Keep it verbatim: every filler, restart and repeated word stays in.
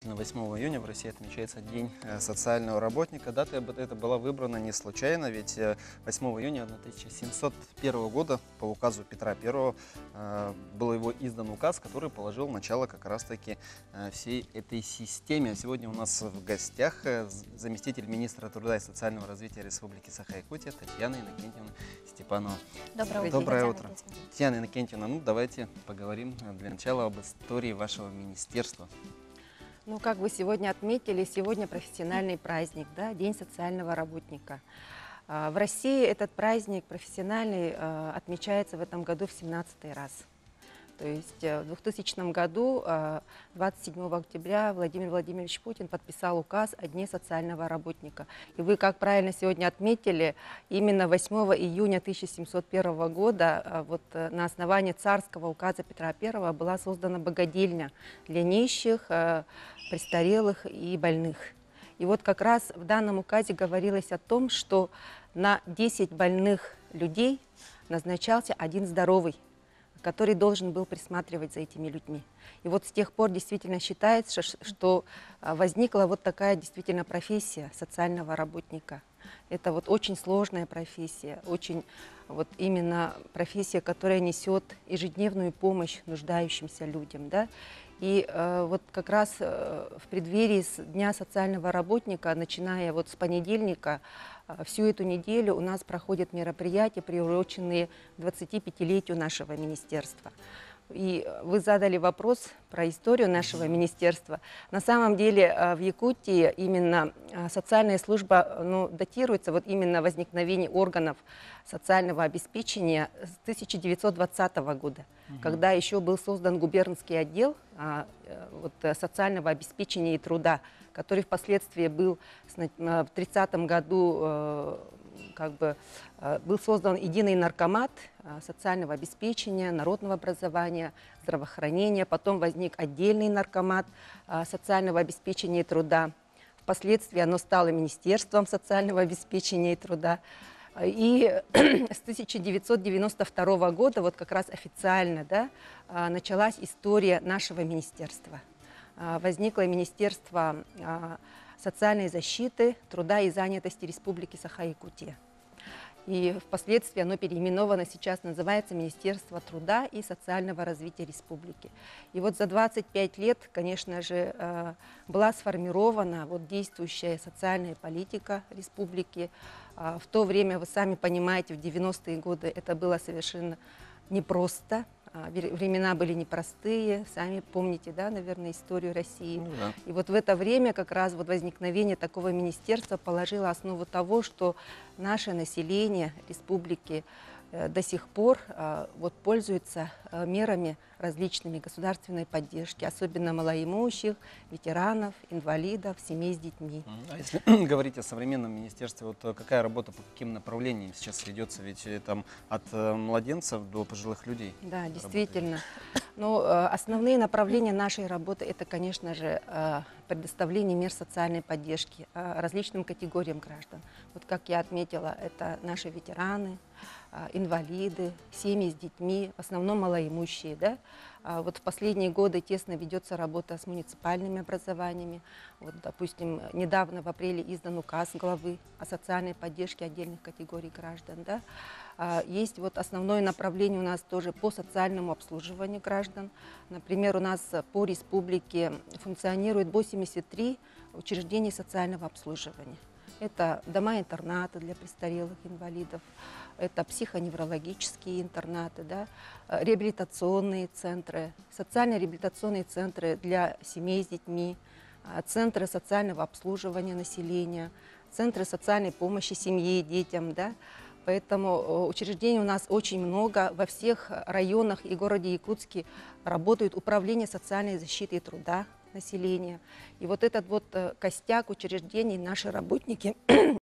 восьмого июня в России отмечается День социального работника. Дата эта была выбрана не случайно, ведь восьмого июня тысяча семьсот первого года по указу Петра Первого был его издан указ, который положил начало как раз-таки всей этой системе. Сегодня у нас в гостях заместитель министра труда и социального развития Республики Саха-Якутия Татьяна Иннокентьевна Степанова. Доброе, Доброе утро. Татьяна Иннокентьевна, ну давайте поговорим для начала об истории вашего министерства. Ну, как вы сегодня отметили, сегодня профессиональный праздник, да, День социального работника. В России этот праздник профессиональный отмечается в этом году в семнадцатый раз. То есть в двухтысячном году, двадцать седьмого октября, Владимир Владимирович Путин подписал указ о Дне социального работника. И вы, как правильно сегодня отметили, именно восьмого июня тысяча семьсот первого года вот, на основании царского указа Петра Первого была создана богадельня для нищих, престарелых и больных. И вот как раз в данном указе говорилось о том, что на десять больных людей назначался один здоровый, который должен был присматривать за этими людьми. И вот с тех пор действительно считается, что возникла вот такая действительно профессия социального работника. Это вот очень сложная профессия, очень вот именно профессия, которая несет ежедневную помощь нуждающимся людям, да? И э, вот как раз э, в преддверии Дня социального работника, начиная вот с понедельника, э, всю эту неделю у нас проходят мероприятия, приуроченные двадцатипятилетию нашего министерства. И вы задали вопрос про историю нашего министерства. На самом деле в Якутии именно социальная служба ну, датируется вот именно возникновение органов социального обеспечения с тысяча девятьсот двадцатого года, угу. когда еще был создан губернский отдел а, вот, социального обеспечения и труда, который впоследствии был в тридцатом году как бы был создан единый наркомат социального обеспечения, народного образования, здравоохранения. Потом возник отдельный наркомат социального обеспечения и труда. Впоследствии оно стало Министерством социального обеспечения и труда. И с тысяча девятьсот девяносто второго года вот как раз официально да, началась история нашего министерства. Возникло Министерство социальной защиты, труда и занятости Республики Саха-Якутия. И впоследствии оно переименовано, сейчас называется Министерство труда и социального развития республики. И вот за двадцать пять лет, конечно же, была сформирована вот действующая социальная политика республики. В то время, вы сами понимаете, в девяностые годы это было совершенно непросто. Времена были непростые, сами помните, да, наверное, историю России. Ну, да. И вот в это время как раз вот возникновение такого министерства положило основу того, что наше население республики до сих пор вот, пользуется мерами различными государственной поддержки, особенно малоимущих, ветеранов, инвалидов, семей с детьми. А если говорить о современном министерстве, вот какая работа по каким направлениям сейчас ведется? Ведь там от младенцев до пожилых людей. Да, действительно. Ну, основные направления нашей работы – это, конечно же, предоставление мер социальной поддержки различным категориям граждан. Вот как я отметила, это наши ветераны, инвалиды, семьи с детьми, в основном малоимущие. Да? Вот в последние годы тесно ведется работа с муниципальными образованиями. Вот, допустим, недавно в апреле издан указ главы о социальной поддержке отдельных категорий граждан. Да? Есть вот основное направление у нас тоже по социальному обслуживанию граждан. Например, у нас по республике функционирует восемьдесят три учреждения социального обслуживания. Это дома-интернаты для престарелых инвалидов, это психоневрологические интернаты, да, реабилитационные центры, социально-реабилитационные центры для семей с детьми, центры социального обслуживания населения, центры социальной помощи семье и детям. Да. Поэтому учреждений у нас очень много. Во всех районах и городе Якутске работают управления социальной защиты и труда населения. И вот этот вот костяк учреждений наши работники